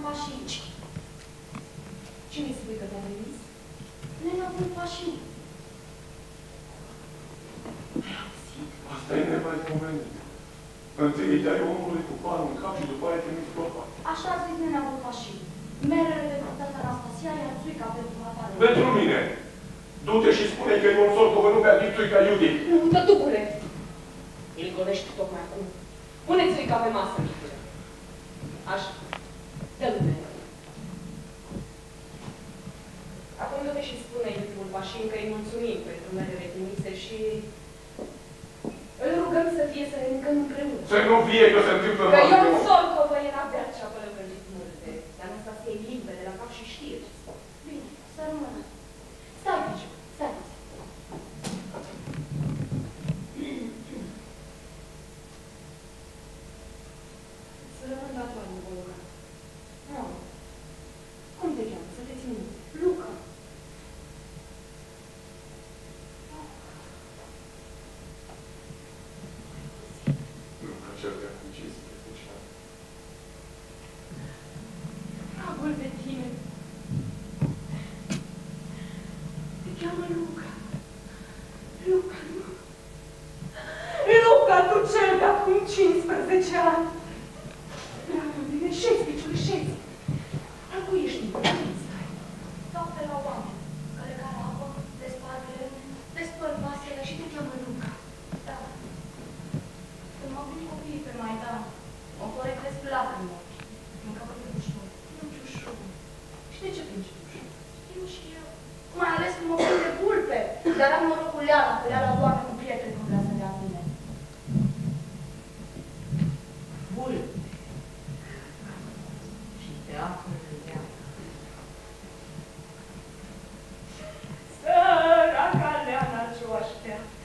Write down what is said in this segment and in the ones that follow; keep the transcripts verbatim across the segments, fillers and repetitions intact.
Vulpașici. Cine spui că te-a trimis? Nena Vulpașii. Asta e nemaipomenit. Întâi îi dai omului cu banul în cap și după aia te miți gropa. Așa a zis Nena Vulpașii. Merele pentru tata Anastasia, iar țuica pentru matare. Pentru mine! Du-te și spune că e un sort că nu bea din țuica Iudit. Nu, tătucule! Îl golești tocmai acum. Pune țuica pe masă, micule. Așa. Dă-l merele. Acum du-te și spune lui Vulpașin că îi mulțumim pentru merele trimise și îl rugăm să fie să ne mâncăm împreună. Să nu fie că se întâmplă că numai eu de un om. sol că vă e n-abia ce apă lăcălit multe. Dar Anastasia e limpede la cap și știe ce spune. Bine, să rămână. Stai, Piciu, stai. Să rămân la toată, Luca. Nu. Cum te cheamă? Să te țin minte. Luca. Luca cel de acum cincisprezece ani. Dragul de tine. Te cheamă Luca. Luca, nu. Luca, tu cel de acum cincisprezece ani. Dragul de tine, șezi, piciule, șezi. Dar cu ești în stai. Stau pe la oameni, care care apă, despart lemne, despăr vasele și te cheamă Luca. Da. Când m-au venit copiii pe Maidan, mă poreclesc lacrimi. În capăt de ușor. Plângi ușor. Și de ce plângi ușor? Știu și eu. Mai ales când mă pun de bulpe. Dar am noroc cu Leana, că Leana doarme cu prieteni când vrea să dea mine. Bulpe. Și teatrul de Leana. Săraca Leana ce-o așteaptă.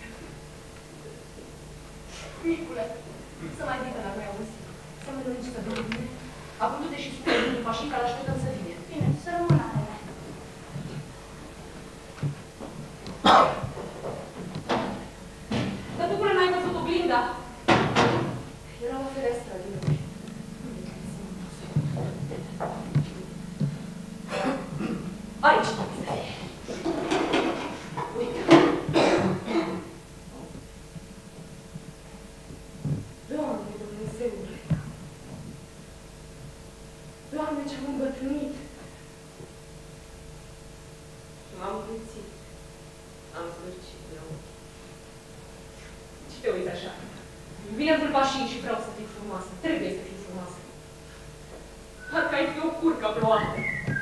Micule, să mai zică la noi, auzi? Să mănânci să dormi. Avându-te și spune lui Vulpașin că l-așteptăm să vină. Bine, să rămână ale mele. Tătucule, n-ai văzut oglinda? Era la fereastră din noi. Aici trebuie să fie. Uite. Doamne Dumnezeule! Doamne, ce-am îmbătrânit! M-am puțit. Am zgârcit de ochi. Ce te uiți așa? Vine Vulpașin și vreau să fii frumoasă. Trebuie să fii frumoasă. Parcă ai fi o curcă ploată.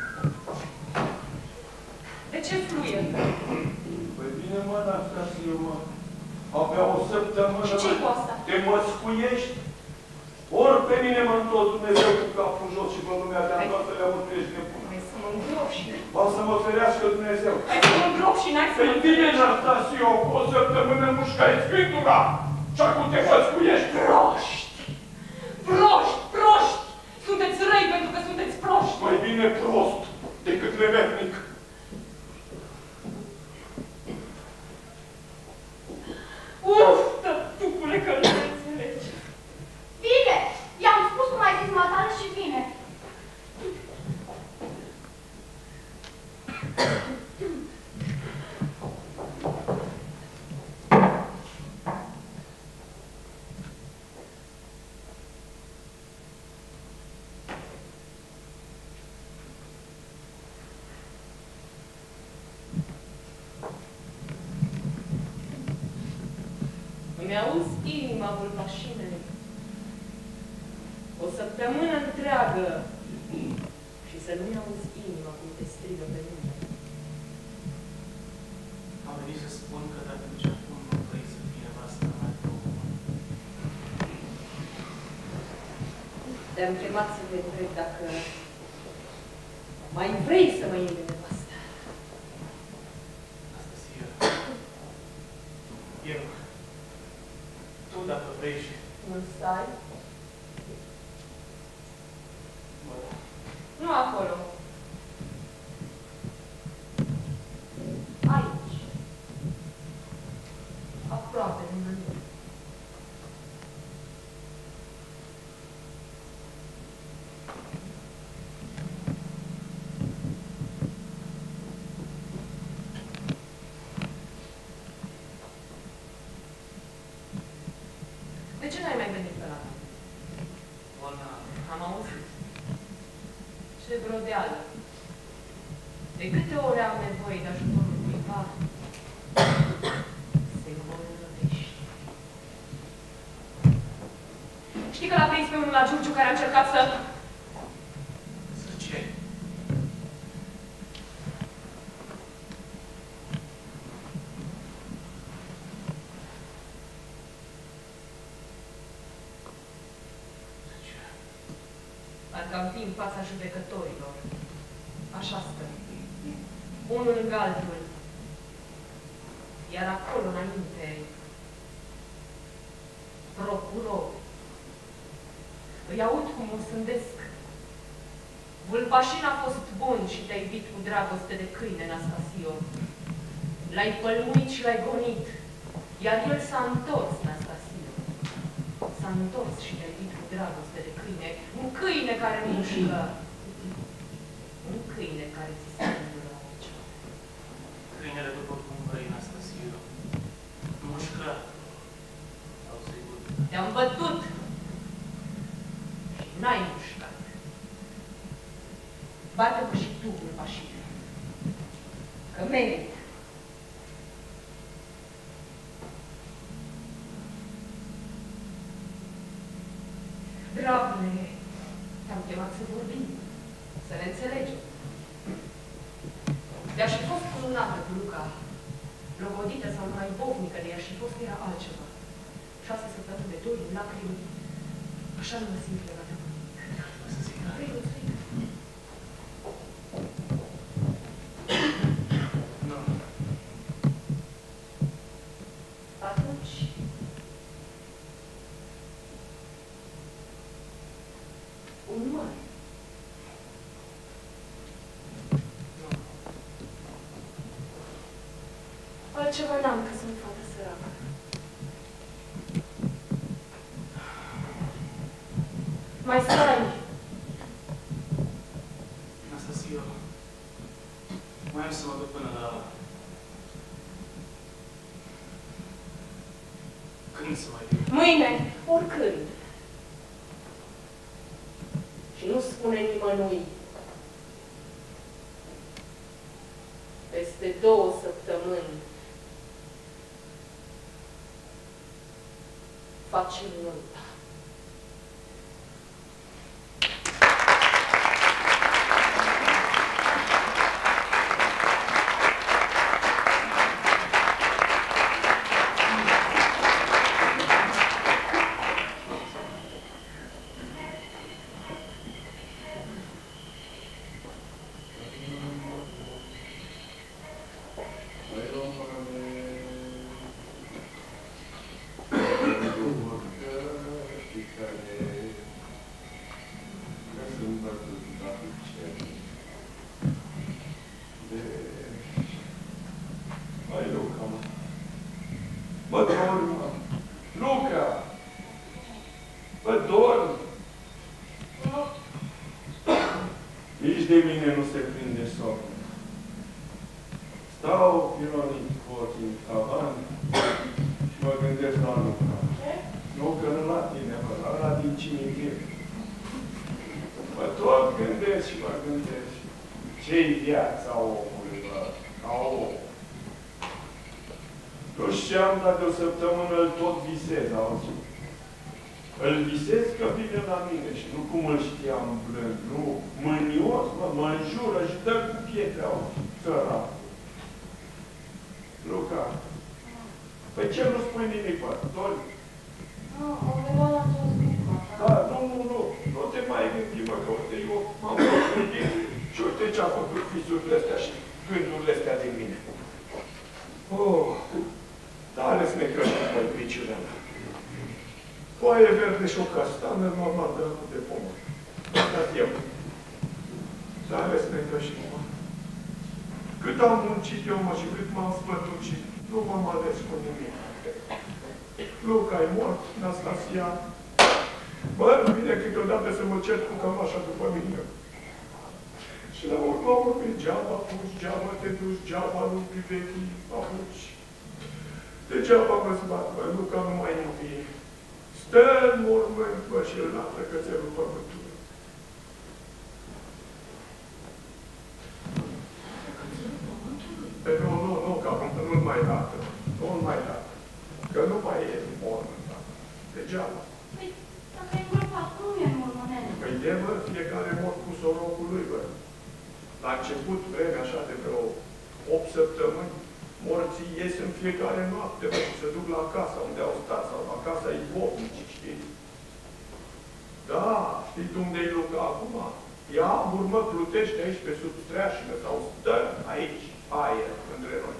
De ce fluie? Păi bine, mă, Anastasia, mă. Abia o săptămână. Și ce-i cu asta? Te măscuiești? Ori pe mine mă întorc Dumnezeu cu capul jos și pe lumea de-a toată le mântuiești nebună. Hai să mă îngrop și... Va să mă ferească Dumnezeu. Hai să mă îngrop și n-ai să mă Păi bine, Anastasia, o săptămână mușcai Sfântura și acum te măscuiești. Proști! Proști! Proști! Sunteți răi pentru că sunteți proști! Mai bine prost decât nemernic. Uf, tătucule, că nu înțelegi. Bine! I-am spus cum ai zis matale și vine. Îmi auzi inima, Vulpașine. O săptămână întreagă și să nu-mi auzi inima cum te strigă pe mine. Am venit să spun că dacă nici acum nu vrei să fie nevastă mai două. Te-am chemat să te întreb dacă mai vrei să mă iei de nevastă. Anastasia, eu, tu dacă vrei și... Nu stai? Mă, Nu acolo. Aici. Aproape de mine. ce n-ai mai venit pe la mine? Bona, Am auzit. Ce brodeală. De câte ori am nevoie de ajutorul cuiva, se bolnăvește. Știi că l-a prins pe unul la Giurgiu care a încercat să... să ce? Parcă am fi în fața judecătorilor. Așa stă. Unul lângă altul. Iar acolo, înainte, procuror. Îi aud cum o sândesc. Vulpașin a fost bun și te-a iubit cu dragoste de câine, Nastasio. L-ai pălmuit și l-ai gonit. Iar el s-a întors, Nastasio. S-a întors și te-a iubit cu dragoste de câine. Un câine care mușcă. Un câine care ți se îndură la picioare. Câinele, după cum vrei, Nastasio. Mușcă. Sau sigur. Te-am bătut. Și n-ai mușcat. Bate-mă și tu, Vulpașine. Că merit. Dragule, te-am chemat să vorbim, să ne înțelegem. De-aș fi fost cununată cu Luca, logodită sau mai bovnică de ea și fost era altceva. Șase săptămâni de doi, lacrimi, așa nu mă simt legată cu nimic. Să zic, da? Vrei, nu zic? Nu. Atunci, un mare. Nu. Altceva n-am, că sunt fată săracă. Mai stai. Nastasio, mai am să mă duc până la... Când să mai duc? Mâine, oricând. Și nu spune nimănui. Peste două săptămâni facem nunta. Mă dorm, mă. Luca! Mă dorm! Nici de mine nu se prinde somn. Stau ironit cu ochii în tavan și mă gândesc la Luca. Nu că nu la tine, mă, la ăla din cimitir. Mă tot gândesc și mă gândesc. Ce-i viața omului, mă, ca om? Nu știam, dar de o săptămână îl tot visez, auzi? Îl visez că vine la mine și nu cum îl știam blând, nu, mânios, mă, mă înjură și dă cu pietre, auzi, săracul. Luca, păi ce nu spui nimic, mă, Dori? Nu, am venit la toți grupa. Da, nu, nu, nu, nu te mai gândi, mă, că uite, eu m-am gândit și uite ce-a făcut visurile astea și gândurile astea de mine. Oh, dar ales necăști, măi, piciurea mea. Foaie verde și o castană normal de rând de pomă. Dat eu. Dar ales necăști, mă. Cât am muncit eu, mă, și cât m-am spătut și nu m-am ales cu nimic. Luca-i mort, Nastasia. Bă, vine câteodată să mă cer cu cămașa după mine. Și la urmă, urmă, geaba apuci, geaba te duci, geaba lupi vechii apuci. Degeaba mă zbat, bă, Luca nu mai iubi. Dă în mormânt, bă, și îl latră cățelul pământului. Nu, nu, nu, că nu-l mai latră. Nu-l mai latră. Că nu mai e în mormânt. Degeaba. Păi, dacă e îngropat, cum e în mormânele? Păi de, bă, fiecare mor cu sorocul lui, bă. La început, vreme așa de vreo opt săptămâni, morții ies în fiecare noapte, bă, și se duc la casa unde au stat, sau la casa izbovnicii, știi? Da, știți unde e Luca acum? Ea, urmă, plutește aici pe sub streașină, sau stă aici, aer, între noi.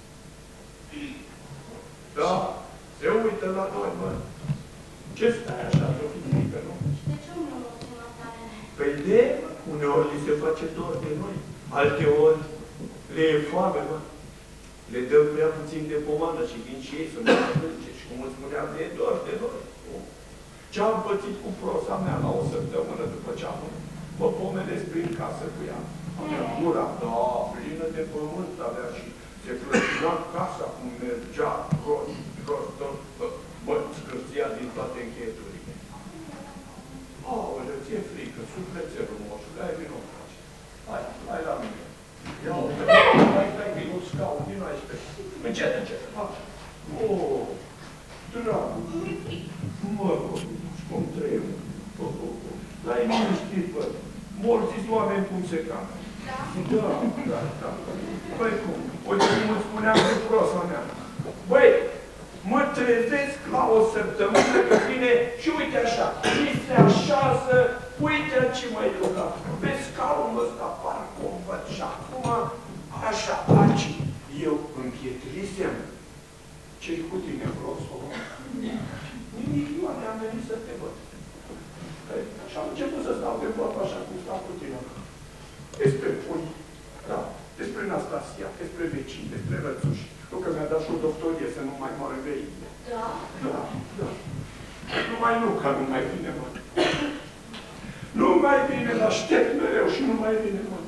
Da, se uită la noi, mă. Ce stai așa, să fi frică, nu? Și de ce nu o țin noaptarele? Păi de, uneori li se face dor de noi, alteori le e foame, mă. Le dăm prea puțin de pomană și vin și ei să mă plânge. Și cum îți spuneam, le e dor de noi. Ce-am pățit cu prosa mea la o săptămână după ce am mă pomenesc prin casă cu ea. Avea gura, da, plină de pământ avea și se clătina casa cum mergea, jos, jos, tot, bă, scârția din toate încheieturile. Aoleu, ți-e frică, sufletelul moșule, hai vino, frate. Hai, hai la mine. Ia uite, hai, hai, vino, scaun, vino aici pe. Încet, încet, hai. Oh, dragul, mă rog, cum trebuie. Dar e liniștit, bă. Morții oameni cum se camă. Da? Da, da, da. Băi, cum? Uite cum îți spuneam de prosa mea. Băi, mă trezesc la o săptămână că vine și uite așa, și se așează, uite ce mai Luca, pe scaunul ăsta parcă o văd și acum, așa, aici, eu împietrisem. Ce-i cu tine, prostul? Nimic, eu am venit să te văd. Și am început să stau de vorbă așa cum stau cu tine. Despre pui, da, despre Nastasia, despre vecini, despre rățuși. Nu că mi-a dat și o doctorie să nu mai moară veile. Da? Da, da. Numai nu, că nu mai vine, mă. Nu mai vine, dar aștept mereu și nu mai vine, mă.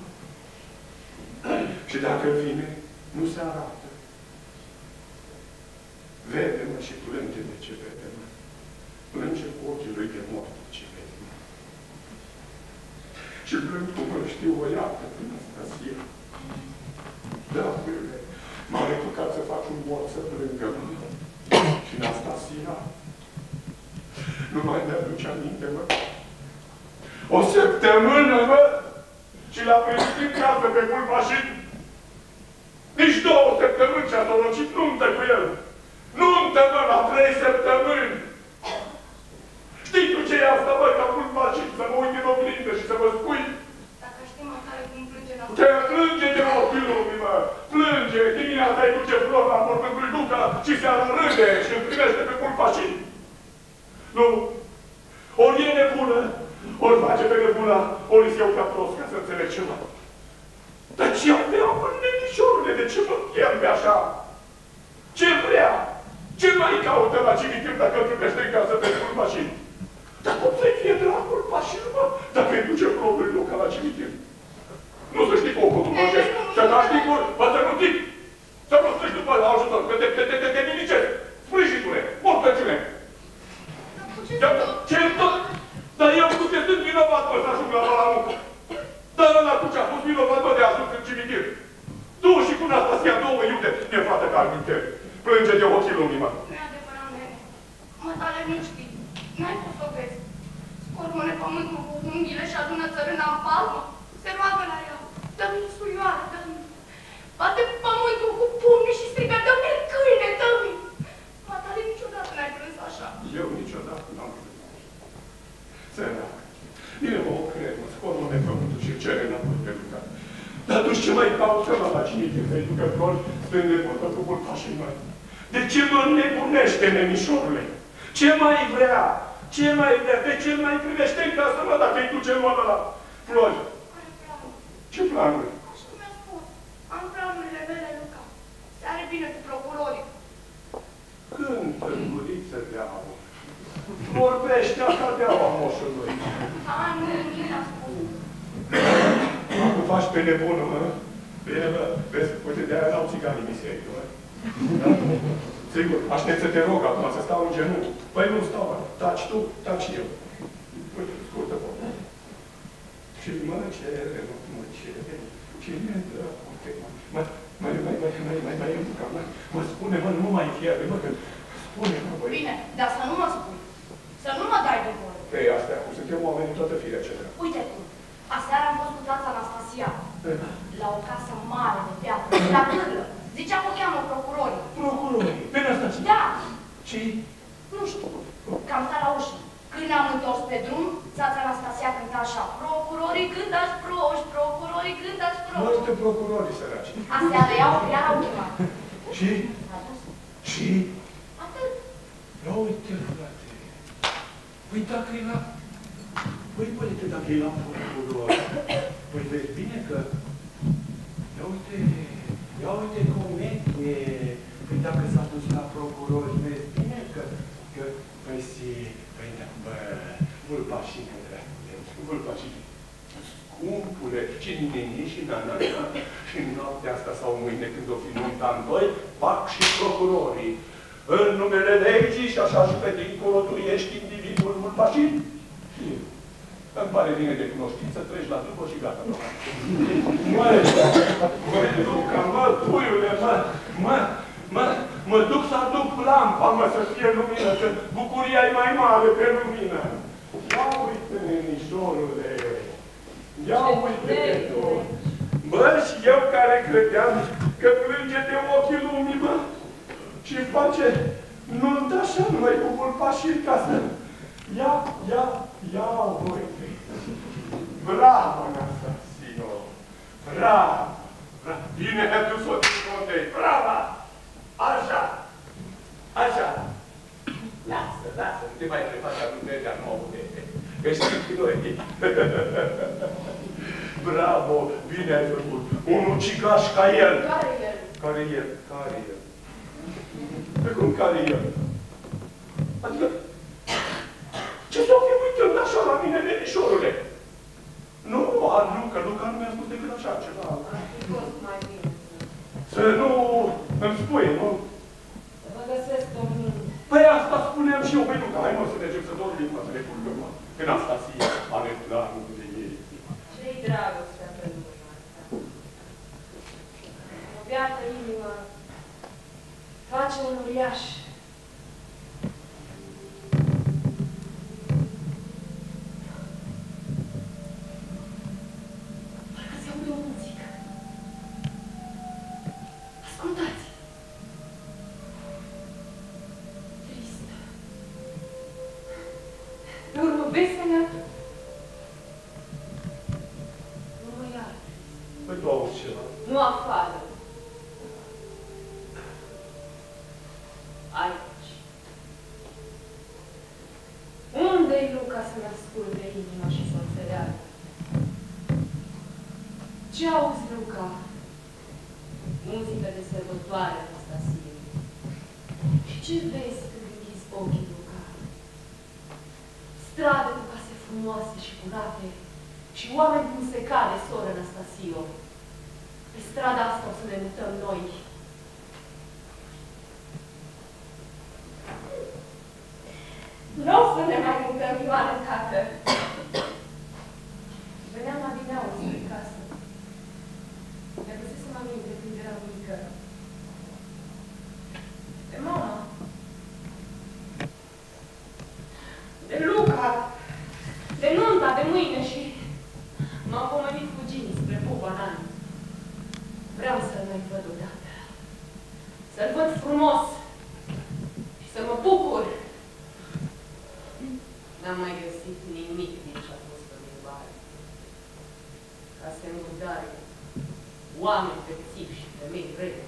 Și dacă vine, nu se arată. Vede-mă și plânge de ce vede, mă. Plânge cu ochii lui de moarte ce vede, mă. Și plâng cum îl știu o iartă prin Anastasia. Da, băile, m-am repucat să fac un mort să plângă, mă. Și Anastasia nu mai mi-aduce aminte, mă. O săptămână, mă, și l-a primit în casă pe Culpașin. Nici două săptămâni și-a dorocit nuntă cu el. Nuntă, mă, la trei săptămâni. Știi tu ce e asta, mă, ca Culpașin, să mă uit în oglindă și să mă spui? Dacă știi măcar cum plânge la... Te plânge de copilul lumii, mă. Plânge, dimineața îi duce flori la mormântul lui Luca și seara râde și îl primește pe Culpașin. Nu. Ori e nebună, ori face pe nebuna, ori îți iau ca prost ca să înțeleg ceva. Dar ce avea, mă, nenișorule, de ce mă ierbe așa? Ce vrea? Ce mai caută la cimitir dacă îl primește în casă pe Culpașin? Dar cum să-i fie de la Culpașin, mă, dacă îi duce propriul Luca la cimitir? Nu să știi cum, cum mă știi, să n-aș știi cum, mă să nu zic. Să nu strigi după la ajutor, că te, te, te, te, te ninicesc. Sprijinule, mortăciune. Ce tot? Dar eu cu ce sunt vinovat, mă, să ajung la Balamucă. Dar ăla cu ce-a fost vinovat, mă, de ajuns în cimitir. Tu și cu Nastasia, două iute, mi-e frate ca aminte. Plânge de ochii lumii, mă. Nu e adevărat, nene. Mă, tale nu știi. N-ai fost să o vezi. Scormone pământul cu unghiile și adună țărâna în palmă. Se roagă la ea. Dă-mi surioară, dă-mi. Bate pământul cu pumnii și strigă, dă-mi câine, dă-mi. Mă, tale niciodată n-ai plâns așa. Eu niciodată n-am plâns așa. Sărac. Bine, mă, o cred, mă, scormone pământul și cere înapoi pe Luca. Dar tu ce mai caută, mă, la cimitir, să-i ducă flori spre nebună cu Culpașin, mă? De ce mă nebunește, nenișorule? Ce mai vrea? Ce mai vrea? De ce mai primește în casă, mă, dacă îi duce luată la flori? Are planuri. Ce planuri? Așa cum mi-a spus. Am planurile mele, Luca. Se are bine cu procurorii. Cântă în guriță de aur. Vorbește așa de aua moșului. A, nu, nu mi-a spus. Acum faci pe nebună, mă. Bine, mă. Vezi, uite, de-aia n-au țiganii miserii, mă. Da? Sigur, aștept să te rog acum să stau în genunchi. Păi nu stau, taci tu, taci eu. Uite, scurtă vorba. Și mă cere, mă cere, cine dracu te mă, mă, mai, mai, mai, mai, mai, mai, mă, mă spune, mă, nu mai fierbe, mă, că spune, mă, băi. Bine, dar să nu mă spui. Să nu mă dai de vorbă. Ei, astea, cum suntem oameni toată firea ce trebuie. Uite cum. Aseară am fost cu tata Anastasia la o casă mare de piatră, la Cârlă. Zicea că o cheamă procurorii. Procurorii? Pe Anastasia? Da. Și? Nu știu. Că am stat la ușă. Când ne-am întors pe drum, tata Anastasia cânta așa: procurorii cântați proști, procurorii cântați proști. Multe procurorii săraci. Aseară iau, iar au chemat. Și? A dus. Și? Atât. Ia uite, frate. Păi dacă e la... Păi, părinte, dacă e la procuror, păi vezi bine că... Ia uite, ia uite cum e. Păi dacă s-a dus la procuror, vezi bine că... că... Păi si... Păi da, bă... Vulpașine, vulpașine. Scumpule, și nini și nanana. Și în noaptea asta sau mâine, când o fi nunta în doi, fac și procurorii. În numele legii și așa și pe dincolo, tu ești individul vulpașin? Îmi pare bine de cunoștință, treci la după și gata. Măi, măi, Luca, mă, puiule, mă, mă, mă, mă duc să aduc lampa, mă, să fie lumină, că bucuria e mai mare pe lumină. Ia uite, nenișorule, ia uite pe tot. Bă, și eu care credeam că plânge de ochii lumii, mă, și face nuntă așa numai cu vulpașii ca să... Ia, ia, ia, uite. Bravo, Anastasio! Bravo! Bravo! Bine ai dus-o din contei! Bravo! Așa! Așa! Lasă, lasă! Nu te mai prefaci atunci nouă de... Că știi că noi... Bravo! Bine ai făcut! Un ucigaș ca el! Care el? Care el? Care el? Pe cum care el? Adică... Ce s-o fi uitând așa la mine, nenișorule? Nu, a, Luca, Luca nu mi-a spus decât așa ceva. Ar fi fost mai bine. Să nu îmi spui, nu? Să vă găsesc o minune. Păi asta spuneam și eu, păi Luca, hai mă să mergem să dormim, mă, să ne culcăm, mă. Când Anastasia are planul de ei. Ce-i dragostea pe lumea asta? O beată inimă face un uriaș. Ascultați! Tristă. Pe urmă veselă. Nu mă iară. Păi tu auzi ceva. Nu afară. Aici. Unde-i Luca să-mi asculte inima și să înțeleagă? Ce auzi, Luca? Muzică de sărbătoare, Anastasia. Și ce vezi când închizi ochii, Luca? Strade cu case frumoase și curate și oameni cum se cade, soră Anastasio. Pe strada asta o să ne mutăm noi. Nu o să ne mai mutăm, Ioane, tată. Veneam la Vineau spre casă. Mi-a găsit să mă aminte când eram mică. De mama. De Luca. De nunta de mâine și m-am pomenit cu Gini spre Popanan. Vreau să-l mai văd odată. Să-l văd frumos. Și să mă bucur. N-am mai găsit nimic din ce a fost în limbare. Ca să îngudare oameni pețivi și femei rele.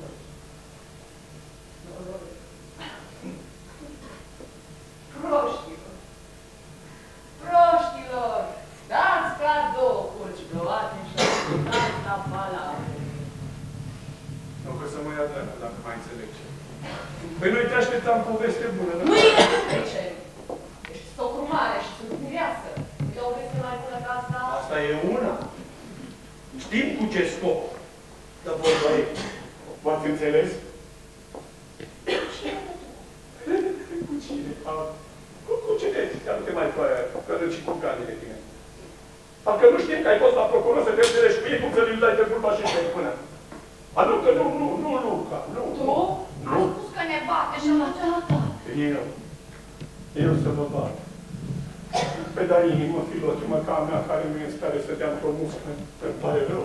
Proștilor! Proștilor! Dați ca două curci plouate și ascultați la palavre. Nu, că să mă ia dreapta, dacă mai înțeleg ce. Păi noi te așteptam poveste bună, da? Mâine nu trecem! Ești socru mare și sunt mireasă. Uite o veste mai bună ca asta. Asta e una. Știm cu ce scop. Dar vorba e. V-ați înțeles? Și Cu, cu cine ea nu te mai fără cărăci cu gane de tine? Dacă nu știm că ai fost la procuror să te înțelegi cu ei, cum să le dai pe vulpa și să-i până? A, nu, că nu, nu, nu, Luca, nu. Tu? Nu. Ai spus că ne bate și nu tata. Eu. Eu să mă bat. Pe da inimă, filotimă ca a mea, care nu e în stare să dea într-o muscă, îmi pare rău.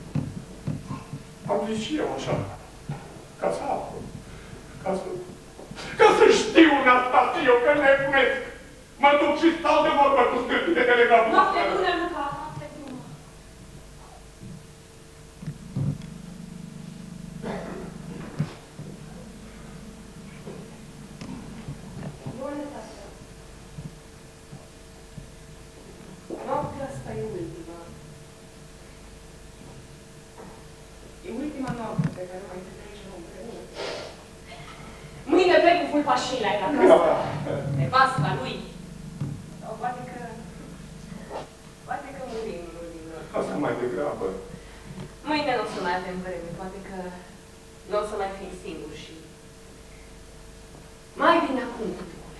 Am zis și eu așa. Ca să aflu. Ca să... Ca să știu în asta, eu că nebunesc. Mă duc și stau de vorbă cu stâlpii de telegraful. Noapte bună, Luca, noapte bună. Bună, tată. Noaptea asta e ultima. E ultima noapte pe care o mai petrecem împreună. Mâine plec cu fulpașinile la casă. Nevasta lui. Sau poate că... Poate că murim unul din noi. Asta mai degrabă. Mâine nu o să mai avem vreme. Poate că nu o să mai fim singuri și... Mai bine acum, tătucule.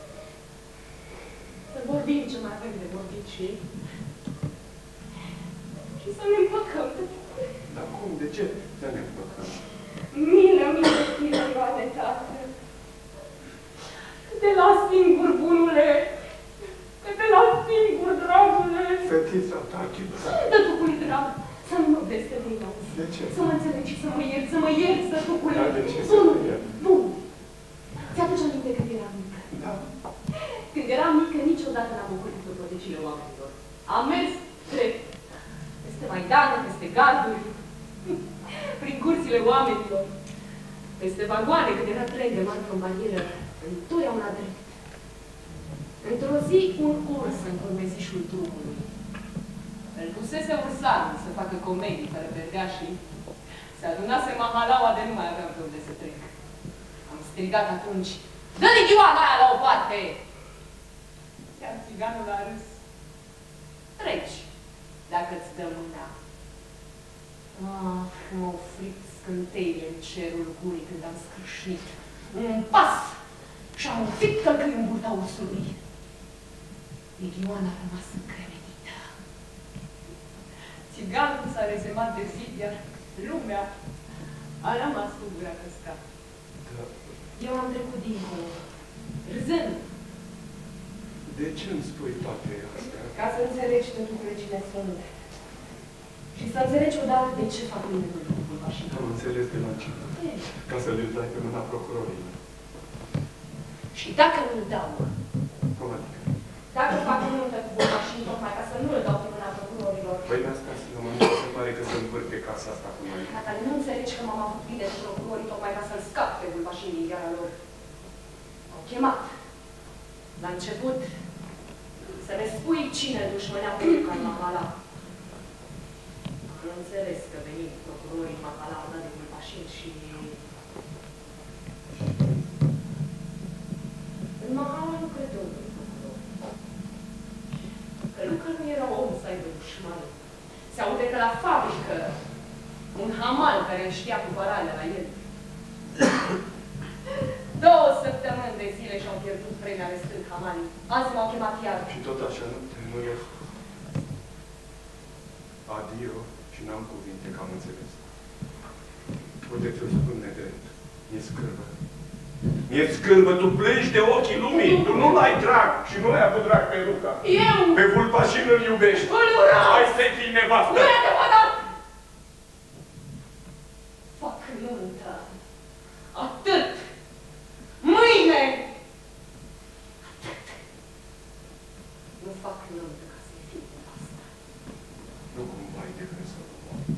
Să vorbim ce mai avem de vorbit și... Și să ne împăcăm, tătucule. Dar cum? De ce să ne împăcăm? Milă, milă, milă, Ioane, tată. Că te las singur, bunule. Că te las singur, dragule. Fetița ta, chipă. Tătucule, drag, să nu mă vezi că din nou. De ce? Să mă înțelegi și să mă ierți, să mă ierți, tătucule. Dar de ce să Nu, mă ierți? nu. Ți-aduce aminte când eram mică? Da. Când eram mică, niciodată n-am ocolitit pe protecile oamenilor. Am mers drept. Peste Maidană, peste garduri, prin curțile oamenilor, peste vagoane, când era tren de mari într-o manieră, întotdeauna drept. Într-o zi, un urs în curmezișul drumului. Îl pusese ursanul să facă comedii fără perdeașii. Se adunase mahalaua de nu mai aveam pe unde să trec. Am strigat atunci, dă-i ghioana aia la o parte! Iar țiganul a râs. Treci, dacă-ți dă mâna. Ah, m-au fript scânteile în cerul gurii când am scrâșnit. Un pas și am înfipt călcâi în burta ursului. Ligioana a rămas încremenită. Țiganul s-a rezemat de zid, iar lumea a rămas cu gura căscată. Da. Eu am trecut dincolo, râzând. De ce îmi spui toate astea? Ca să înțelegi tătucule cine sunt. Și să înțelegi odată de ce fac mine cu vulpa și Am înțeles de la început. Ca să le dai pe mâna procurorilor. Și dacă nu-l dau, Cum adică? dacă fac nuntă cu vulpa și tocmai ca să nu-l dau pe mâna procurorilor. Păi de asta să mă se pare că se învârte casa asta cu noi. Natale, nu înțelegi că m-am avut bine de procurorii tocmai ca să-l scap pe vulpa și din gheara lor. Au chemat. La început, să ne spui cine dușmânea pe Luca în Mahala. Am înțeles că venind procurorii Mahala au dat de vulpașin și... În Mahala nu credeau în procuror. Că Luca nu era om să aibă dușmani. Se aude că la fabrică un hamal care îl știa cu parale la el. Două săptămâni de zile și-au pierdut vremea arestând hamalii. Azi m-au chemat iar. Și tot așa nu te nu e. Adio și n-am cuvinte că am înțeles. Uite, ți-o spun nedrept. Mi-e scârbă. Mi-e scârbă, tu plângi de ochii lumii. Tu nu l-ai drag și nu l-ai avut drag pe Luca. Eu! Pe vulpașin îl iubești. Îl urău! Hai să-i fii nevastă. Nu e adevărat! Fac nuntă. Atât! Mâine! Atât! Nu fac nuntă ca să-i fiu nevastă. Nu cumva ai de gând să mă mor.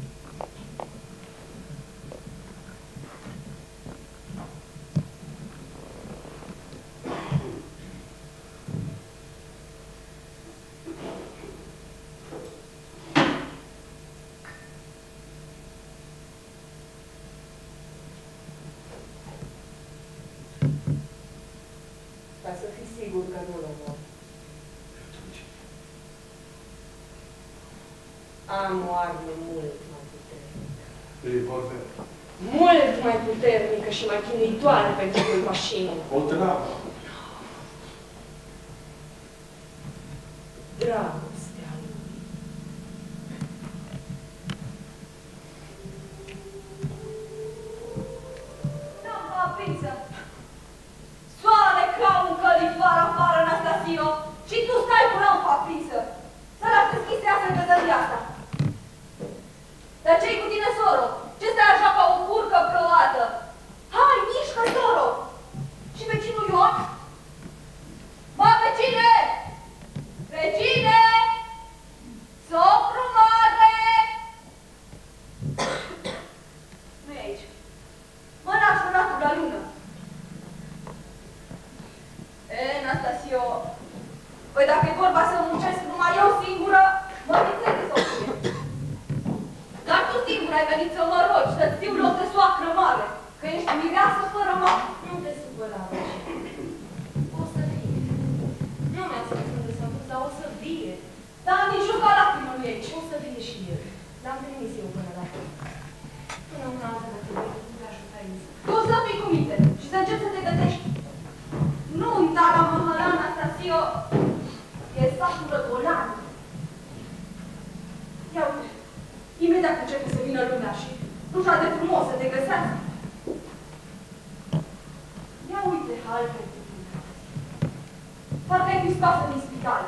Ca să fii sigur că nu-l omor. Atunci, Am o armă mult mai puternică. revolver. Mult mai puternică și mai chinuitoare pentru vulpașinul. O travă. dragostea lui. Da-mi papiță! Soare ca un călifar afară, Anastasio, și tu stai cu la-mi papiță! Să-l deschiseasă căzăria asta! Dar ce-i cu tine, soro? Ce stai așa ca o curcă plouată? Hai, mișcă, soro! Și vecinul Ion? Ba, vecine! Vecine! Sopru mare! Nu e aici. Mă lași ratul la lună. E, Anastasio, păi dacă e vorba să muncesc numai eu singură, mă înțeleg să o fie. Dar tu singur ai venit să mă rogi, să-ți fiu loc de soacră mare, că ești mireasă fără mamă. Nu te supăra, vecine. O să fie. Nu mi-a spus unde s-a dus, dar o să vie. Dar nici o lacrimă nu e aici. O să vie și el. L-am trimis eu până la fel. Până una altă dacă tu te ajutai în zi. Tu să fii cu minte și să începi să te gătești. Nunta la Mahala, Anastasio, e satul răgolan. Ia uite, imediat începe să vină lumea și nu așa de frumos să te găsească. Ia uite, halbe, parcă ai fi scoasă din spital.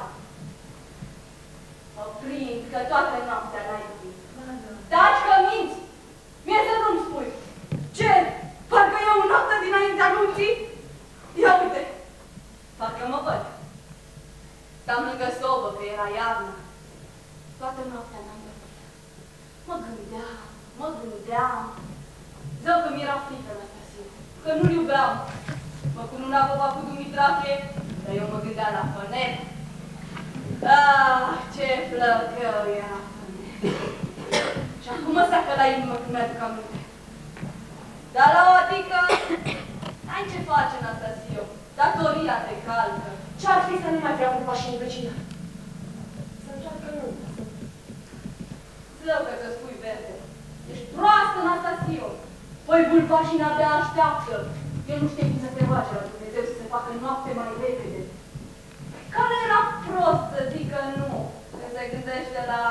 Mă prind că toată noaptea n-ai iubit. Taci că minți! Mie să nu-mi spui. Ce? Parcă e o noapte dinaintea nunții? Ia uite! Parcă mă văd. Stam lângă sobă, că era iarnă. Toată noaptea n-am dormit. Mă gândeam, mă gândeam. Zău că mi-era frică, Anastasio, că nu-l iubeam. Mă cununa popa cu Dumitrache, dar eu mă gândeam la Fănet. Ah, ce flăcău era Fănet. Și acum mă seacă la inimă când mi-aduc aminte. Dar la o adică, n-ai ce face, Anastasio. Datoria te calcă. Ce-ar fi să nu mai vreau cu pașinii vecină? Să încearcă nunta. Zău că te spui verde. Ești proastă, Anastasio. Păi vulpașii abia așteaptă. El nu știe cum să se face la Dumnezeu să se facă noapte mai repede. Care era prost să zică nu, când se gândește la...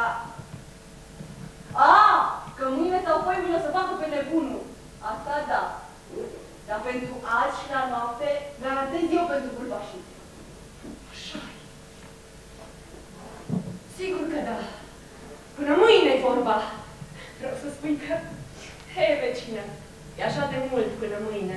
A, că mâine sau poi mâine o să facă pe nebunul. Asta da. Dar pentru azi și la noapte, garantez eu pentru vulpașii. Așa-i. Sigur că da. Până mâine-i vorba. Vreau să spui că... Hei, vecină, e așa de mult până mâine.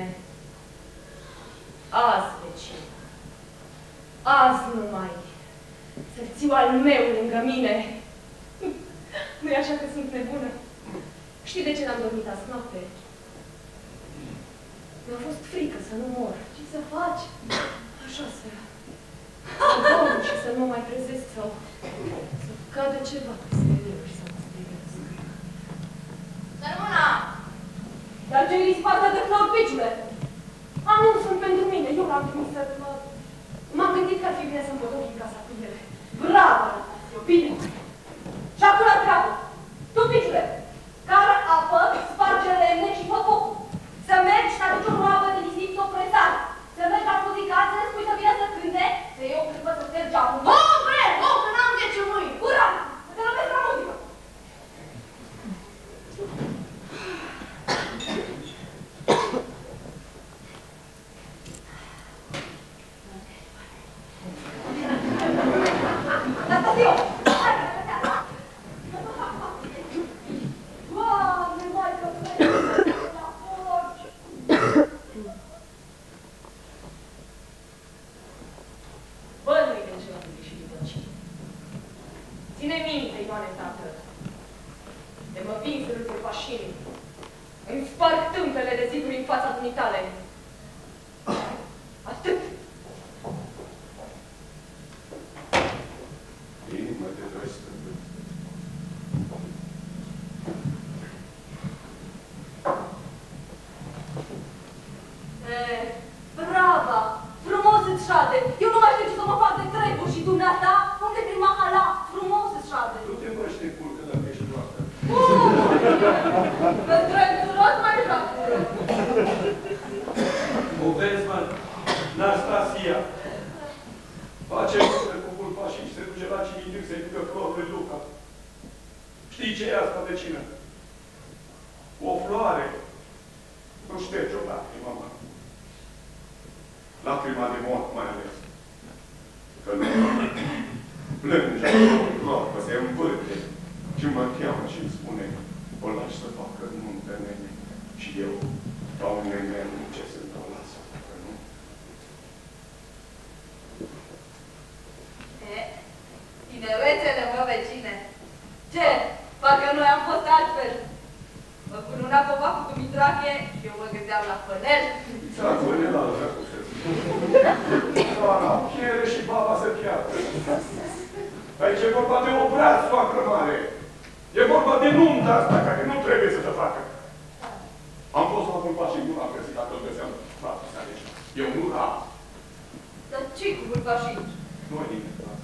Azi, vecină. Azi numai. Să-ți țiu al meu lângă mine. Nu-i așa că sunt nebună? Știi de ce n-am dormit azi noapte? Mi-a fost frică să nu mor. Ce să faci? Așa să... Să dorm și să nu mă mai trezesc sau... Să cadă ceva peste eu și să mă strigăsc. Sărmâna! Dar ce-i spate de flori, piciule? A, nu, sunt pentru mine. Eu l-am trimis să mă... M-am gândit că ar fi bine să-mi potoc în casa cu ele. Bravo, Anastasio, bine! Și acum la treabă! Tu, piciule, care apă, sparge lemne și fă focul. Să mergi și te aduci o roabă de nisip să o presari. Să mergi la muzicat, să le spui să vină să cânte, să iei o clipă să stergi geamul. Oh, bre! Oh, că n-am de ce mâini! Ura! Să te lovesc la muzică! Anastasio! Doamne, Maică, la porci! Bă, nu-i de ce la tine și după ce. Ține minte, Ioane, tată. De mă vin să râzi pașinii. Îmi sparg tâmpele de ziduri în fața dumitale. Atât. Inimă de doi stâmbâni. Eh, brava! Frumos îți șade! Eu nu mai știu ce să mă fac de treburi și dumneata, unde prin Mahala? Frumos îți șade! Nu te mă te culcă dacă ești noaptea. Că drepturos mai jacură! O vezi, mă, Nastasia. Face lucruri cu vulpașii și se duce la cine chip să-i ducă flor lui Luca. Știi ce e asta, vecină? O floare. Nu șterge o lacrimă, mă. Lacrima de mort, mai ales. Că nu plânge, groapă, se învârte și mă cheamă și îmi spune o lași să facă nuntă, nene. Și eu, ca un nene, ce sunt, o las să facă, nu? E, tinerețele, mă, vecine. Ce? Parcă noi am fost altfel. Mă cununa copacul cu Dumitrache și eu mă gândeam la pănel. S-a până la altă cu Doamna, piere și baba să piată. Aici e vorba de o braț, soacră mare. E vorba de nunta asta, care nu trebuie să se facă. Am fost la vulpa și nu l-am găsit, dacă îl găseam frate să alegi. Eu nu l-am. Dar ce-i cu vulpașii? Nu e nimeni, frate.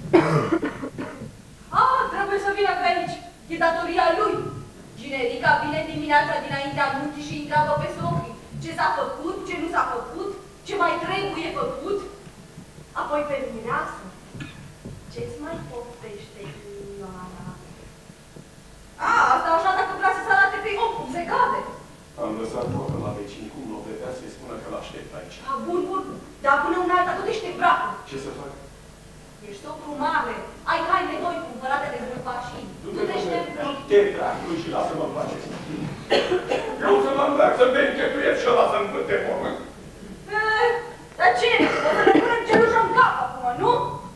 Ah, trebuie să vină pe aici. E datoria lui. Ginerica vine dimineața dinaintea nunții și întreabă pe socrii ce s-a făcut, ce nu s-a făcut, ce mai trebuie făcut. Apoi pe mireasă. Ce-ți mai poftește Ioana? A, asta așa dacă vrea să se arate pe om, cum se cade. Am lăsat vorba la vecini cum l-o vedea să-i spună că l-aștept aici. A, bun, bun, dar până una alta tot ești bracul. Ce să fac? Ești socru mare, ai haine noi cumpărate de vulpașii. Du-te și te dracului și lasă-mă în pace. Eu să mă îmbrac, să te închetuiesc și ăla să-mi vâte mormânt. Dar ce? O să ne punem celușă în cap acum, nu?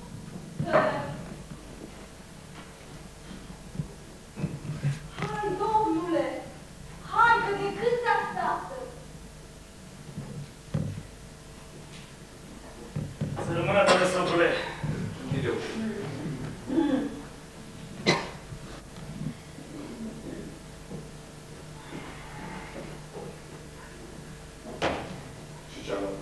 Hai, domnule! Hai, că de când te așteaptă? Să rămână, doamne socrule. Închide eu. Și cealaltă.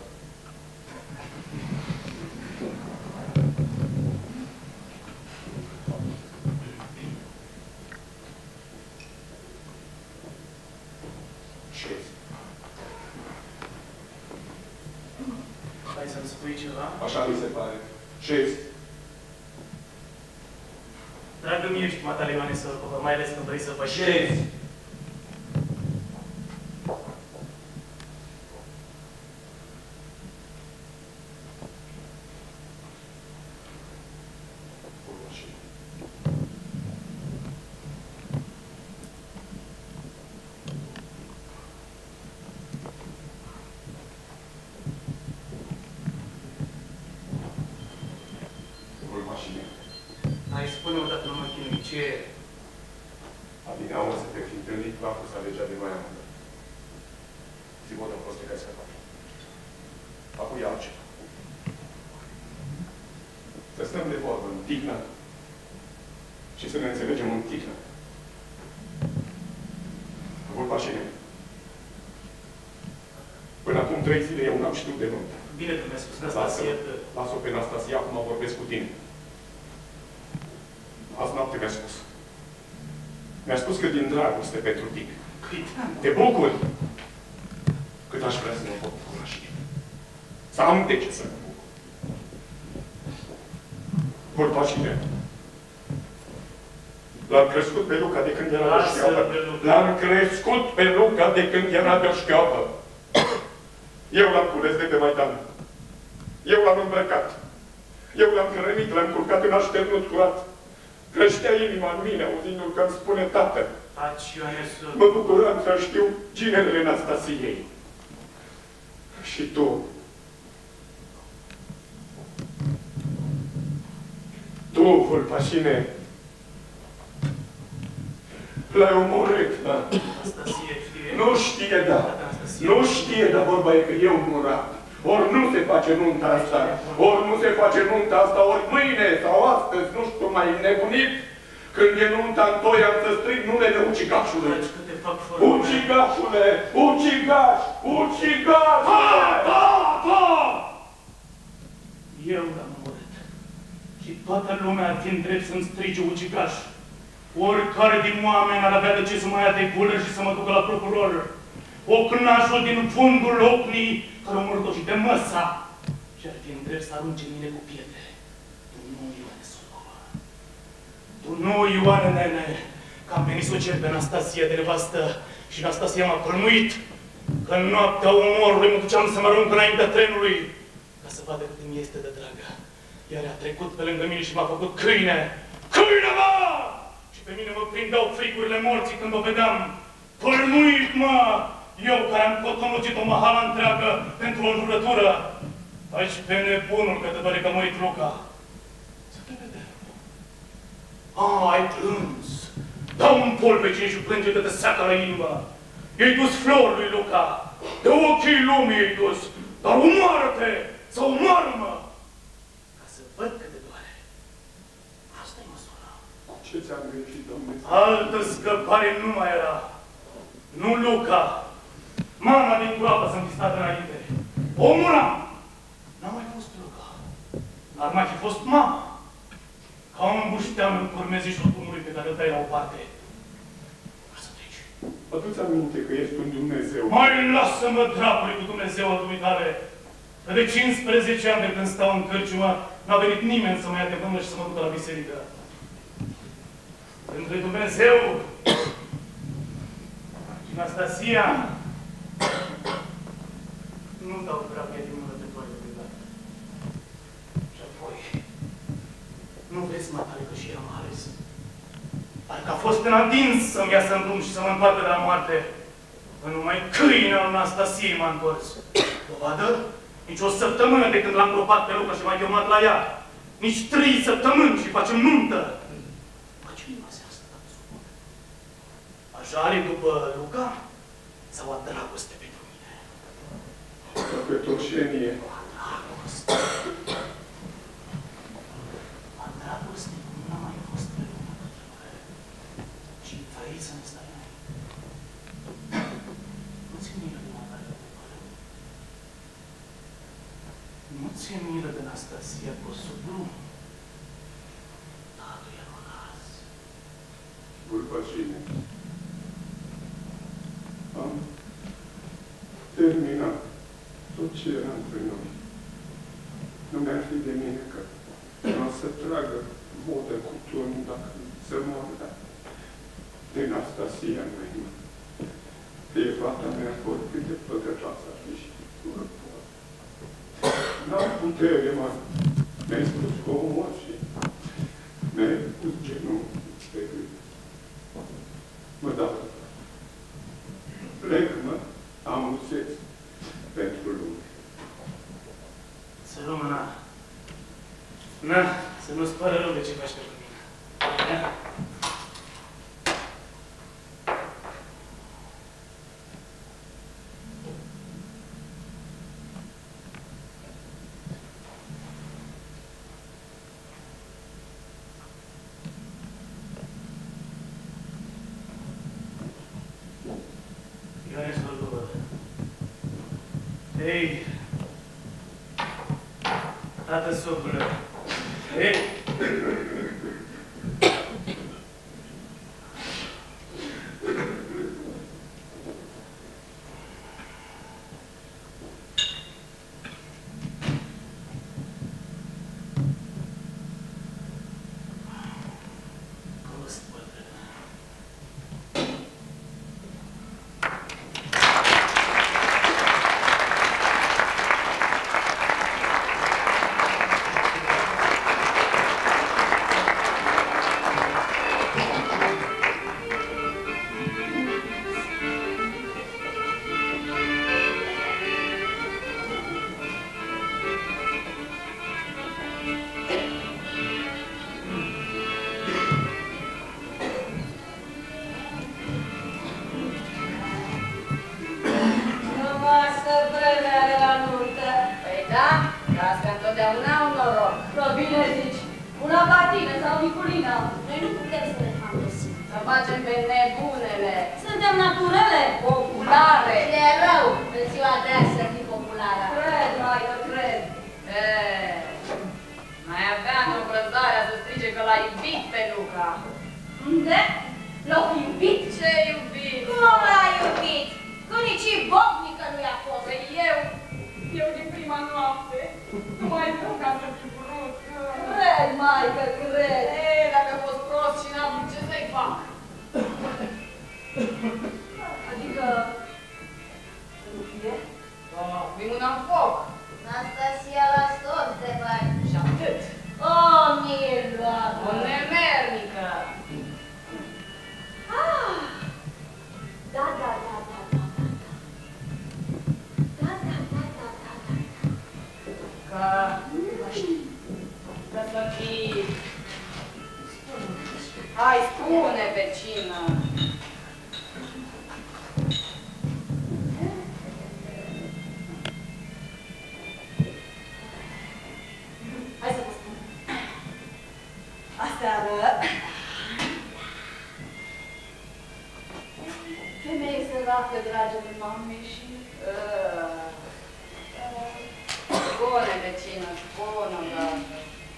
Șezi. Hai să-mi spui ceva. Așa mi se pare. Șezi. Dragă mie, ești matale Ioane Sărcovă, mai ales când vrei să faci. Șezi. Hai, spune-o, dacă nu mă chinui, ce e? Adineaură să te fi întâlnit la fost alegea de mai amândă. Zivotă a fost de care scăpat. Apoi altceva. Să stăm de vorbă în tihnă și să ne înțelegem în tihnă. Vorba și mine. Până acum trei zile eu n-am știut de nuntă. Bine că mi-a spus Nastasie. Lasă-o pe Nastasia, acum vorbesc cu tine. Azi noapte mi-a spus. Mi-a spus că din dragoste pentru tine. Te bucur cât aș vrea să mă pot bucura și tine. Să am de ce să mă bucur. Vorba și mea. L-am crescut pe Luca de când era de șchioapă. L-am crescut pe Luca de când era de șchioapă. Eu l-am cules de pe Maidan. Eu l-am îmbrăcat. Eu l-am hrănit, l-am culcat în așternut curat. Creștea inima în mine, auzindu-l că îmi spune tată. Taci, Ioane Sărcovă. Mă bucuram să știu ginele Nastasiei. Și tu. Tu, Vulpașine, l-ai omorât, da? Nastasie știe. Nu știe, da. Nu știe, dar vorba e că eu murat. Ori nu se face nunta asta, ori nu se face nunta asta, ori mâine sau astăzi, nu știu, mai nebunit, când e nunta în toi, am să strig numele ucigașului. Taci, că te fac fără. Ucigașule! Ucigaș! Ucigaș! Ha! Ha! Ha! Eu l-am omorât. Și toată lumea ar fi în drept să-mi strige ucigaș. Oricare din oameni ar avea de ce să mă ia de gură și să mă ducă la procuror. Ocnașul din fundul ocnii, care omorât-o și de măsa, și ar fi în drept să arunce mine cu pietre. Tu nu, Ioane Sărcovă. Tu nu, Ioane, nene, că am venit să o cer pe Anastasia de nevastă și Anastasia m-a călmuit, că în noaptea omorului mă duceam să mă arunc înaintea trenului, ca să vadă cât îmi este de dragă. Iar a trecut pe lângă mine și m-a făcut câine. Câine, mă! Și pe mine mă prindeau fricurile morții când o vedeam. Călmuit, mă! Eu care am cotonugit o mahala întreagă pentru o jurătură. Aici pe nebunul că te pare că a murit Luca. Să te vedem. Ah, ai plâns. Dau un pol pe cine și plânge de te seacă la inimă. I-ai dus flori lui Luca. De ochii lumii i-ai dus. Dar omoară-te! Să omoară-mă! Ca să văd cât de doare. Asta-i măsura. Ce ți-am greșit, domnule? Altă scăpare nu mai era. Nu Luca. Mama din groapă să-mi fi stat înainte. Omul n-a mai fost Luca. N-ar mai fi fost mama. Ca un buștean în curmezișul drumului pe care îl dai la o parte. Ca să treci. Adu-ți aminte că ești un Dumnezeu. Mai lasă-mă dracului cu Dumnezeu al dumitale. Că de cincisprezece ani de când stau în cârciumă, n-a venit nimeni să mă ia de mână și să mă ducă la biserică. Între Dumnezeu și Anastasia, nu dau dragul din mână de toate de dată. Și apoi, nu vezi, matale, că și ea m-a ales. Parcă a fost în adins să-mi iasă în drum și să mă întoarcă de la moarte. Că numai câinea lui Anastasiei m-a întors. Dovadă? Nici o săptămână de când l-am gropat pe Luca și m-a chemat la ea. Nici trei săptămâni și facem nuntă. Mă, ce mă se asta, supune? Așa are după Luca? Sau a dragoste pentru mine? Sau pe toșenie? A dragoste. A dragoste cum n-a mai fost pe lumea către și vrei să ne stai înainte. Nu ți-e milă de matale de părău. Nu ți-e milă de Anastasia Cosubru. Tatăl e acasă. Burbașine. Am terminat tot ce era între noi. Nu mi-ar fi de mine că nu o să tragă vodă cu turnul dacă să moară, dar din Anastasia mea, de fata mea, oricât de păcătoasă ar fi și nu pot. N-am putere, mă. Mi-ai spus cu omor și mi-ai pus genunchi pe gând. Mă dau. Plec, mă, am un sex pentru lume. Să rămână. Na, să nu-ți pără rău de ce faci pentru mine. Na. Ioane Soldovă. Ei! Tată socrule. Ei! Prost, bătrâne. Frumoasă vreme are la nuntă. Păi da, dar asta întotdeauna un noroc. Că bine zici, una patină sau Niculina. Noi nu putem să ne fantesim. Să facem pe nebunele. Suntem naturale, populare. Și e rău în ziua de azi să fii populară. Cred, maică, cred. Eee, mai aveam obrăzarea să strige că l-a iubit pe Luca. Unde? L-au iubit? Ce iubit? Cum l-a iubit? Că nici bobnică nu i-a fost. Păi eu, eu din prima noapte, nu mai vreau ca să fi vrut. Cred, maică, cred. Ei, dacă a fost prost O nemernică. Ah! Da, da, da, da, da, da. Da, da, da, da, da, da. Că... Că să fii... Hai, spune, vecină. Hai să vă spun. Aseară... Femeie săracă, dragă de mame și... Uh, uh, spune, vecină, spune, dragă.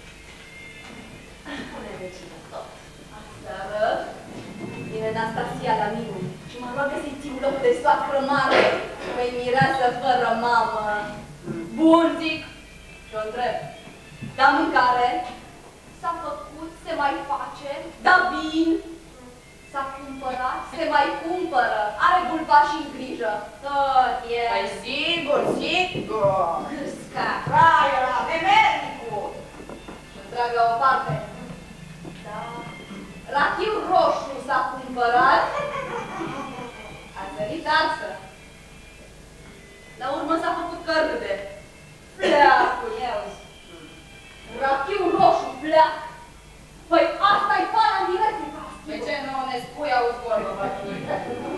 Spune, vecină, tot. Aseară vine Anastasia la mine și mă roagă să-i țin loc de soacră mare, păi mireasă fără mamă. Bun, zic, și-o întreb. Da mâncare? S-a făcut? Se mai face? Da vin? S-a cumpărat? Se mai cumpără? Are bulbașii în grijă? Tot e... Păi sigur, sigur! Scaraia la nemernicul! Și-o tragă o parte. Da... Rachiu roșu s-a cumpărat? A sărit arsă. La urmă s-a făcut cărâde. Pleacul, iauzi. Rachiu roșu, pleac. Păi asta-i pana mireții. De ce nu ne spui, auzi vorbă, bătinică?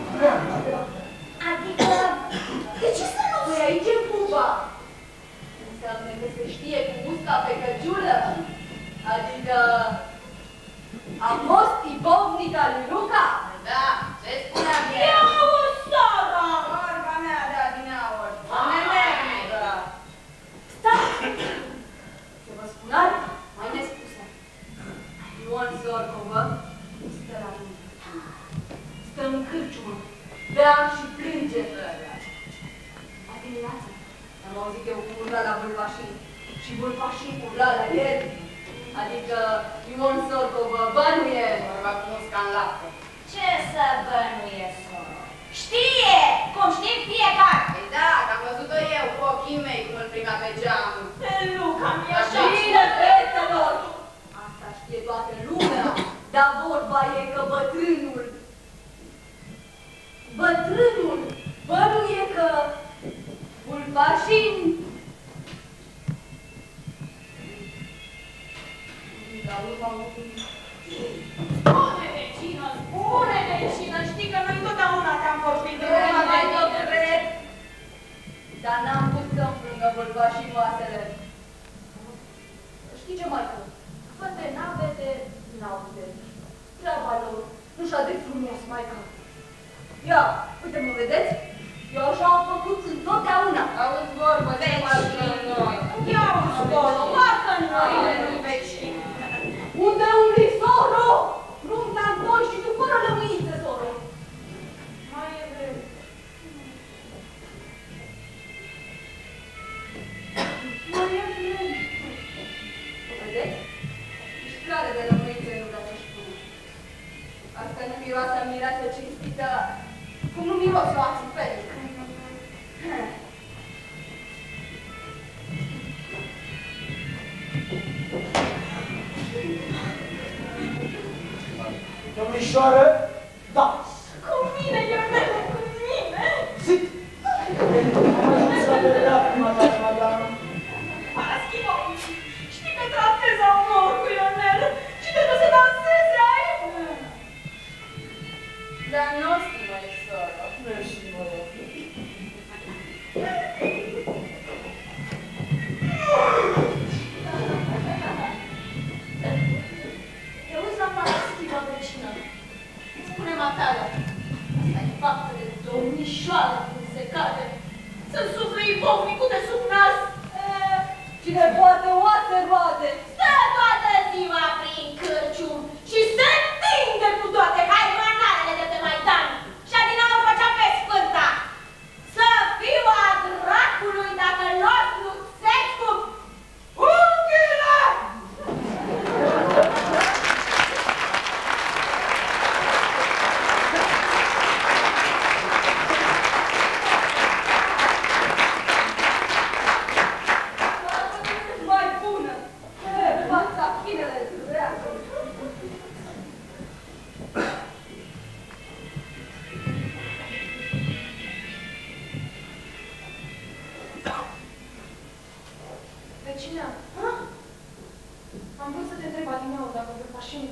Adică, de ce să nu? Păi aici e pupa. Înseamnă că se știe cu usca pe căciulă. Adică, a fost ibovnica lui Luca? Da, ce spunea mie? Ia o sora! Vorba mea de adineauri. O nemernică. Stați! Să vă spun alta, mai nespusă. Ion Zorcovă stă la mine. Stă în cârciumă, bea și plânge. A dimineață am auzit eu cu urla la bâlbașii și bâlbașii cu urla la el. Adică Ion Zorcovă bănuie. Vorba cu musca în lapte. Ce să bănuie, soră? Știe! Cum știm fiecare! Păi da, că am văzut-o eu cu ochii mei cum îl primea pe geam. Pe Luca, mi-e așa. Bine, fetelor! Asta știe toată lumea, dar vorba e că bătrânul, bătrânul bănuie că bulbașin. La urma urmei. Spune, vecină, spune, vecină, știi că noi totdeauna te-am vorbit de Nu mai tot cred, dar n-am pus să-mi plângă bulbașii voasele. Știi ce, maică? Fă-te n-avete, n-aude. Treaba lor, nu așa de frumos, maică. Ia, uite, mă vedeți? Eu așa am făcut întotdeauna. Auzi vorbă, de parcă noi. Ia uși, Dolo, parcă noi, nu vecini. Unde umbli, soro? Frunta în doi și tu fără lămâiță, soro. Mai e greu. Mai e greu. Vedeți? Mișcare de lămâiță nu vreau să-și spun. Asta nu miroase a mireasă cinstită, cum nu miroase o ațipelică. Domnișoară, da. Cu mine, Ionelu, cu mine! Zic! Să vedea prima dată, madame. Paraschivo, știi că tratez amor cu Ionel și te duci să dansezi aici? Dar nu stimă, soră. Mersi, măi. Te uiți la Paraschivo, vecină. Spune Matale, asta e faptă de domnișoară cum se cade. Să sufle ivovnicul de sub nas. Cine poate, oase roade. Stă toată ziua prin cârcium și se întinde cu toate haimanalele de pe Maidan. Și adinaur făcea pe Sfânta. Să fiu a dracului dacă n-o sluțesc cu unghiile! Mai bună. Ha? Am vrut să te întreb adineauri dacă vrei mașini.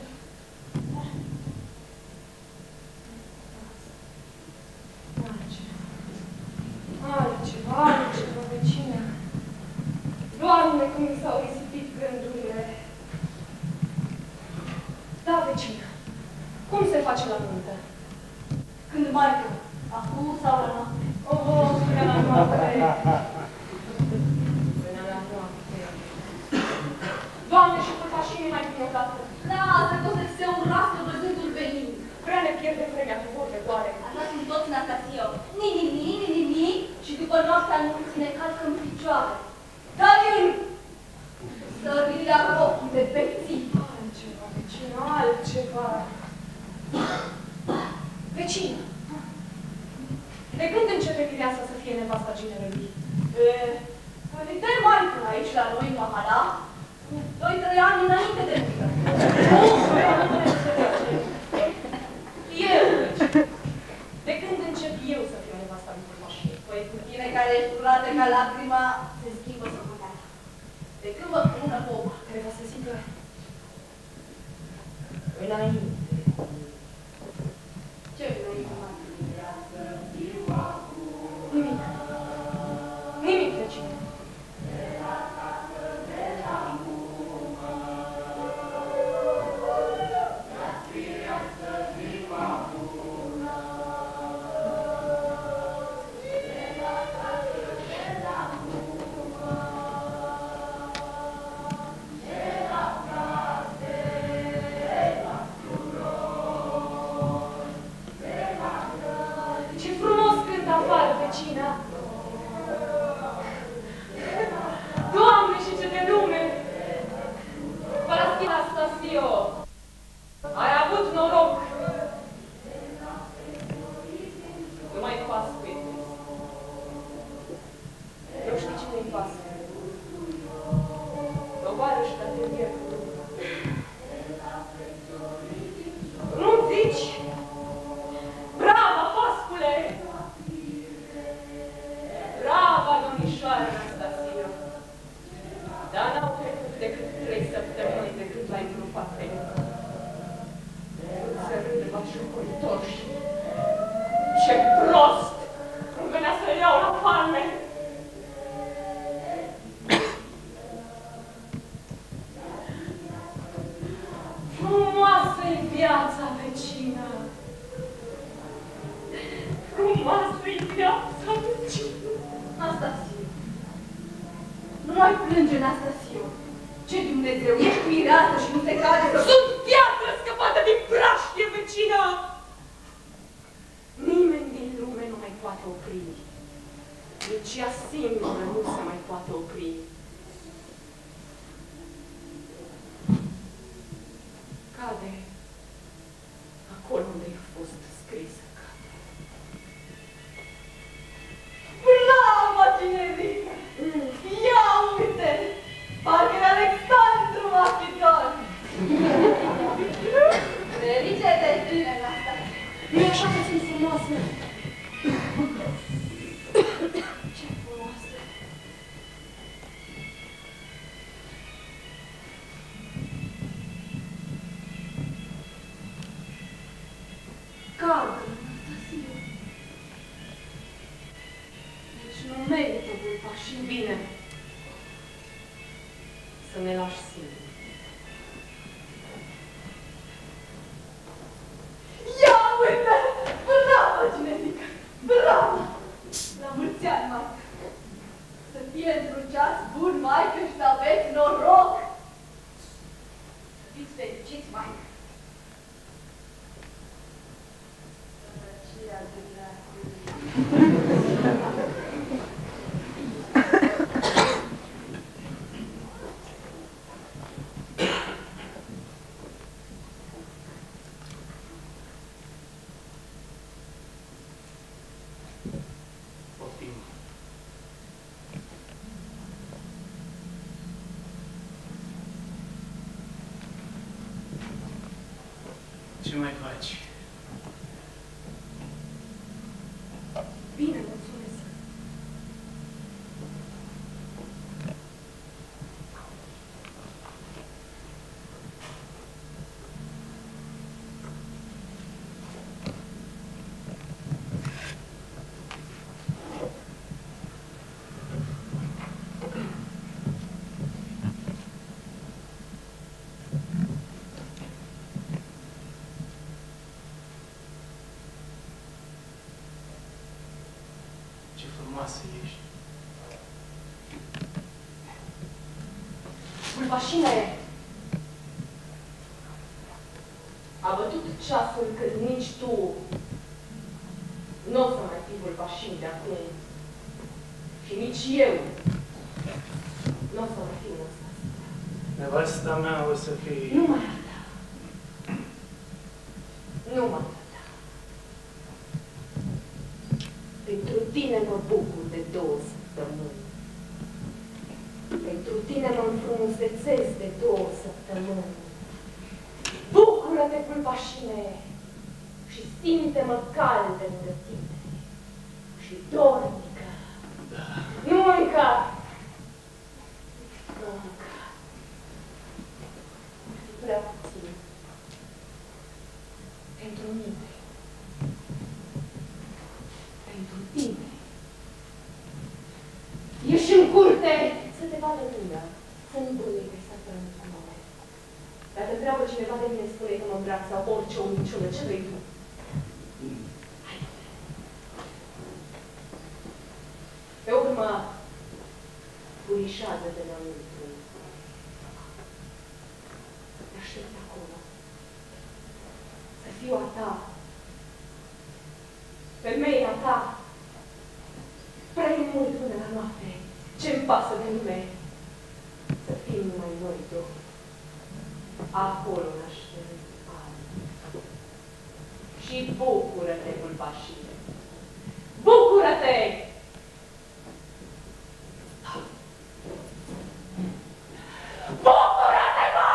Altceva, altceva, vecine. Doamne, cum mi s-au risipit gândurile. Da, vecină. Cum se face la nuntă? Când maică? Acum sau la noapte? Oh, până la noapte. Până la noapte. Doamne, și părtașinii mai bine odată. Lasă că o să-ți se urască văzându-l venind. Prea ne pierde vremea cu vorbe doare. Așa sunt toți, Nastasio. Ni, ni, ni, ni, ni, ni, și după noaptea anunții ne calcă în picioare. Darin! Sărirea rochii de peții. Altceva, vecină, altceva. Vecină, de când începe Mireasa să fie nevasta ginerelui? E, de maică aici la noi în Mahala, cu doi trei ani înainte de nuntă. Eu, de când încep eu să fiu nevasta lui Părtașie? Păi cu tine care ești curată ca lacrima, se schimbă socoteala. De când vă pună popa? Trebuie să zică înainte. Ce vrei, mă? Nimic. Nimic, vecină. Doamne, și ce de lume! Paraschina Stasio, ai avut noroc! Nu mai pas cu ei. Eu știu cine-i pasă. Tovarăși de atelier cu Dumnezeu. Nu zici? Brava, pascule! Brava, domnișoară Anastasio! Dar n-au trecut decât trei săptămâni de când l-ai grupat pe mine. Să râde la șocolitor și ce prost! Îmi venea să-l iau la palme! Frumoasă-i viața, vecină! Frumoasă-i viața, vecină! Anastasio. Nu mai plânge, Anastasio. Ce Dumnezeu, ești mireasă și nu se cade să... Sunt piatră scăpată din praștie, vecină! Nimeni din lume nu mai poate opri. Nici ea singură nu se mai poate opri. Cade acolo unde a fost scrisă. Bravo, Ginerica! Ia uite! Parcă e Alexandru Macedon! Ferice-te, tinera asta! Nu-i așa puțin frumoasă? Ce frumoasă! Calcă, Anastasio! Deci nu merită vulpa și bine să ne lași singuri. Ia uite! Bravo, Ginerica! Bravo! La mulți ani, maică! Să fie într-un ceas bun, maică, și să aveți noroc! Să fiți fericiți, maică! Sărăcia dumneavoastră! Ce mai faci? Bine, mulțumesc. Vulpașine, a bătut ceasul când nici tu nu o să mai fii vulpașin de acum. Și nici eu nu o să mai fiu ăsta. Nevasta mea o să fie... Nu mai arăta. Nu mai arăta. Pentru tine mă bucur de două săptămâni. Pentru tine mă înfrumusețez de două săptămâni. Bucură-te, Vulpașine, și simte-mă cald lângă tine. Și dornică. Da. Nu încă! Nu încă. Prea puțin. Pentru mine. Pentru tine. Ieși în curte să te vadă lumea, să nu bănuie că ai stat cu mine. Dacă întreabă cineva de mine, spune că mă îmbrac sau orice o minciună, ce vrei tu? Hai. Pe urmă, puișează-te înăuntru. Te aștept acolo. Să fiu a ta. Femeia ta. Prea mult până la noapte. Ce-mi pasă de lume? Să fim numai noi doi. Acolo naștem ani. Și bucură-te, Vulpașine! Bucură-te! Bucură-te, mă!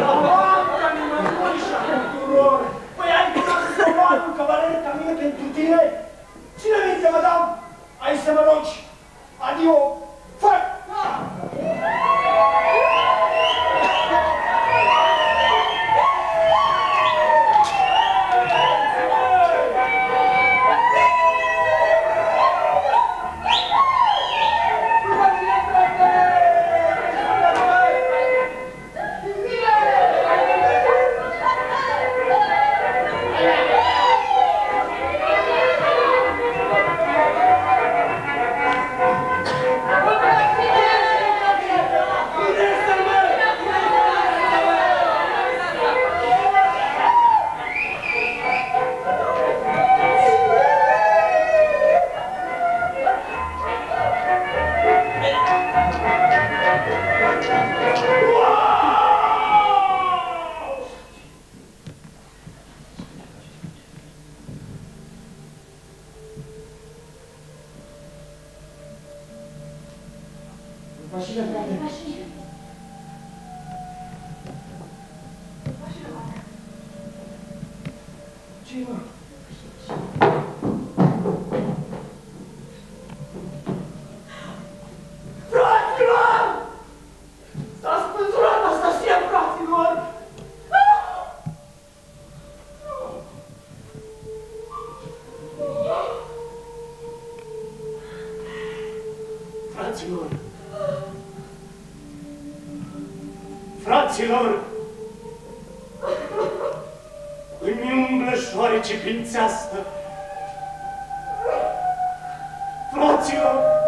Păi ai vrea să mă un cavaler ca mine pentru tine? bine? Ține minte, madame, ai să mă rogi. Adio, fă! Fraților! Fraților! Îmi umblă șoarece prințească! Fraților!